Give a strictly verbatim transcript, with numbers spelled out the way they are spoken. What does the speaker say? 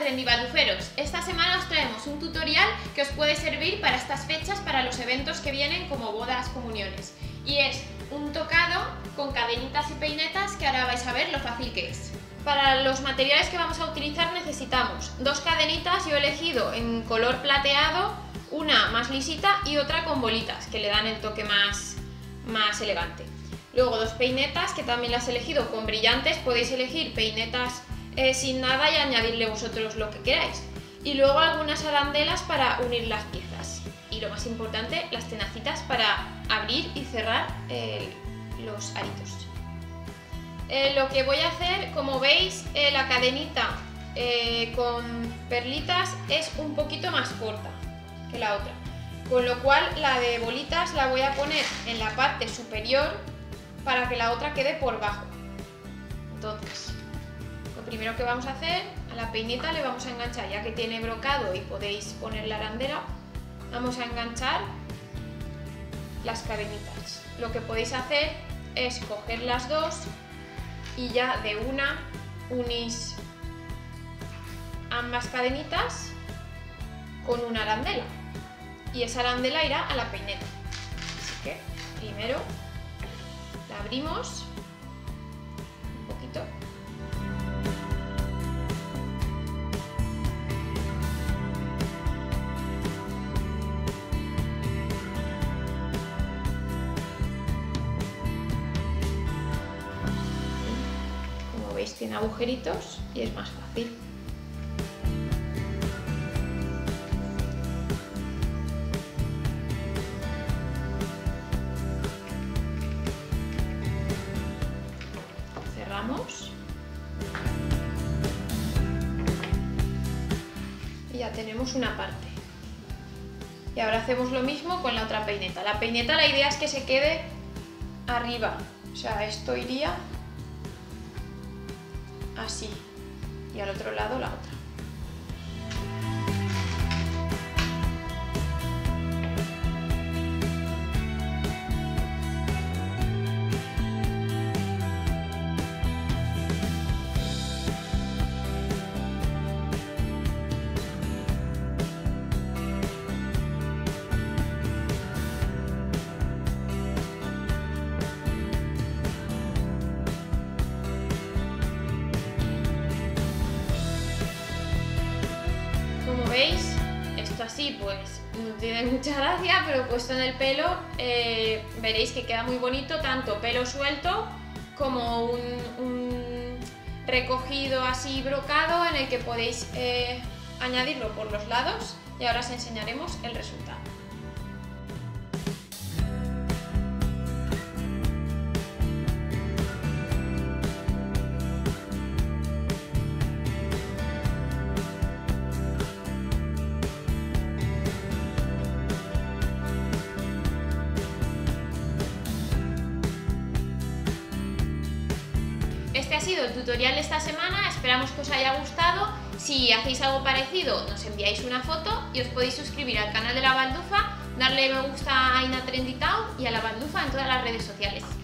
Trendy Balduferos. Esta semana os traemos un tutorial que os puede servir para estas fechas, para los eventos que vienen como bodas, comuniones. Y es un tocado con cadenitas y peinetas que ahora vais a ver lo fácil que es. Para los materiales que vamos a utilizar necesitamos dos cadenitas, yo he elegido en color plateado, una más lisita y otra con bolitas que le dan el toque más, más elegante. Luego dos peinetas que también las he elegido con brillantes, podéis elegir peinetas eh, sin nada y añadirle vosotros lo que queráis. Y luego algunas arandelas para unir las piezas. Y lo más importante, las tenacitas para abrir y cerrar eh, los aritos. Eh, lo que voy a hacer, como veis, eh, la cadenita eh, con perlitas es un poquito más corta que la otra. Con lo cual la de bolitas la voy a poner en la parte superior para que la otra quede por bajo. Entonces, lo primero que vamos a hacer, a la peineta le vamos a enganchar, ya que tiene brocado y podéis poner la arandela, vamos a enganchar las cadenitas. Lo que podéis hacer es coger las dos y ya de una unís ambas cadenitas con una arandela y esa arandela irá a la peineta. Así que primero la abrimos un poquito y, como veis, tiene agujeritos y es más fácil. Y ya tenemos una parte. Y ahora hacemos lo mismo con la otra peineta. La peineta, la idea es que se quede arriba, o sea, esto iría así y al otro lado la otra. Como veis, esto así pues no tiene mucha gracia, pero puesto en el pelo eh, veréis que queda muy bonito, tanto pelo suelto como un, un recogido así brocado en el que podéis eh, añadirlo por los lados, y ahora os enseñaremos el resultado. Este ha sido el tutorial de esta semana, esperamos que os haya gustado. Si hacéis algo parecido, nos enviáis una foto y os podéis suscribir al canal de La Baldufa, darle me gusta a Aina Trendy Town y a La Baldufa en todas las redes sociales.